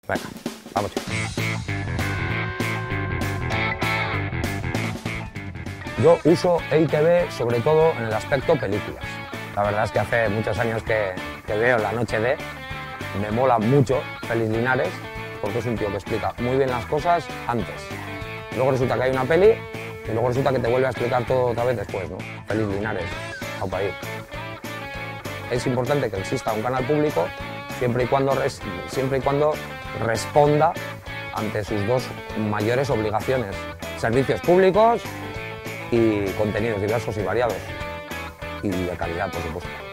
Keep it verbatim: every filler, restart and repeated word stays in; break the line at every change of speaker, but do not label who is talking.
Venga, vamos. Yo uso E I T V sobre todo en el aspecto películas. La verdad es que hace muchos años que, que veo La Noche de, me mola mucho Félix Linares, porque es un tío que explica muy bien las cosas antes. Luego resulta que hay una peli y luego resulta que te vuelve a explicar todo otra vez después, ¿no? Félix Linares, au país. Es importante que exista un canal público siempre y cuando, res, siempre y cuando responda ante sus dos mayores obligaciones: servicios públicos y contenidos diversos y variados, y de calidad, por supuesto.